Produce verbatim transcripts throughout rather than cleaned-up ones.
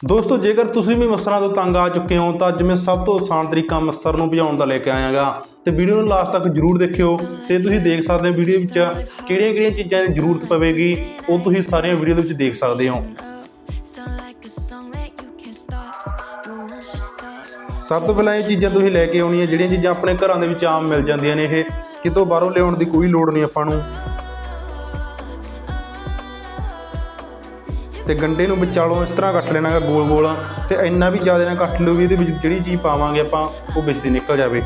दोस्तों जेकर तुसीं भी मच्छरां तो तंग आ चुके हो तो अज मैं सब तो आसान तरीका मच्छर नूं भजाउण दा लेके आया गा। तो वीडियो नूं लास्ट तक जरूर देखियो तो तुसीं देख सकते हो वीडियो विच किहड़ियां-किहड़ियां चीज़ां दी जरूरत पवेगी वो तुसीं सारियां वीडियो दे विच देख सकते हो। सब तो पहला ये चीज़ां तुसीं लैके आउणियां जिहड़ियां चीज़ां अपने घरां दे विच आम मिल जांदियां ने, ये कितों बाहरों लिआउण दी कोई लोड़ नहीं आपां नूं। तो गंढे नूं विचालों इस तरह कट लेना गा गोल गोल, तो इन्ना भी ज़्यादा ना कट लो भी ये जी चीज़ पावांगे आपां वो विच दी निकल जाए।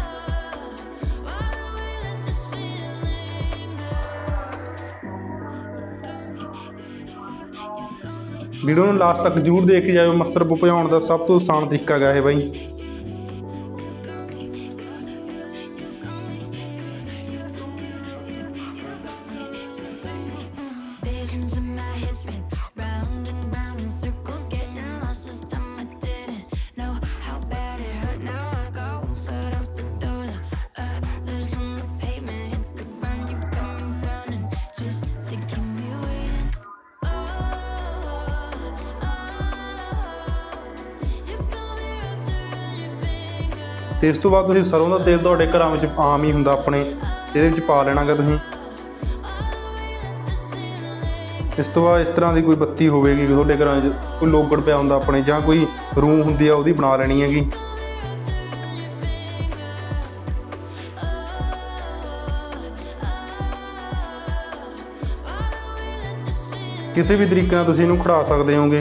वीडियो नूं लास्ट तक जरूर देख के जाओ। मच्छर भजाउण दा सब तो आसान तरीका गा है बई। तो इस तो बाद तुसीं सरों का तेल तुहाडे घरां विच आम ही हुंदा अपने, इहदे विच पा लेना गा तुसीं। इस तो बाद इस तरह की कोई बत्ती होवेगी तुहाडे घरां च, कोई लोगड़ पिया हुंदा अपने जां कोई रूं हुंदी आ उहदी बना लेनी हैगी। किसी भी तरीके नाल तुसीं इहनूं खड़ा सकदे होगे।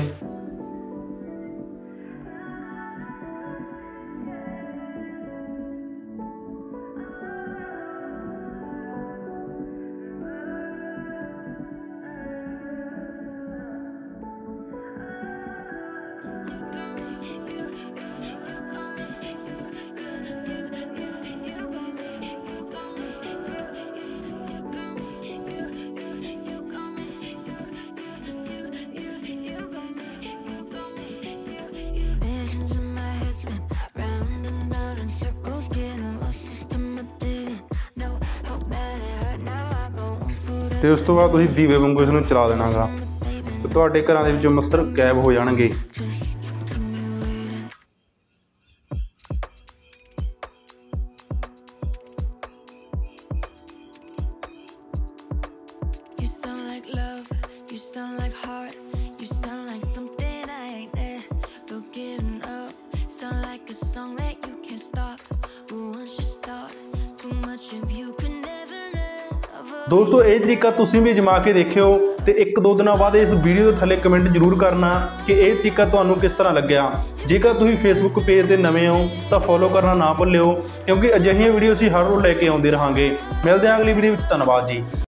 तो उस तो बाद तुसीं दीवे वांगू इसनूं चला देना गा, तो तुहाडे घरां दे विचों मच्छर गायब हो जाणगे। दोस्तों ये तरीका तुसीं भी जमा के देखियो तो एक दो दिनों बाद इस वीडियो के थले कमेंट जरूर करना कि यह तरीका तुहानूं किस तरह लग्या। जेकर तुसीं फेसबुक पेज ते नवे हो तो फॉलो करना ना भुल्लिओ, क्योंकि अजिहियां वीडियो असीं हर रोज़ लैके आउंदे रहांगे। मिलदे हां अगली वीडियो विच। धन्नवाद जी।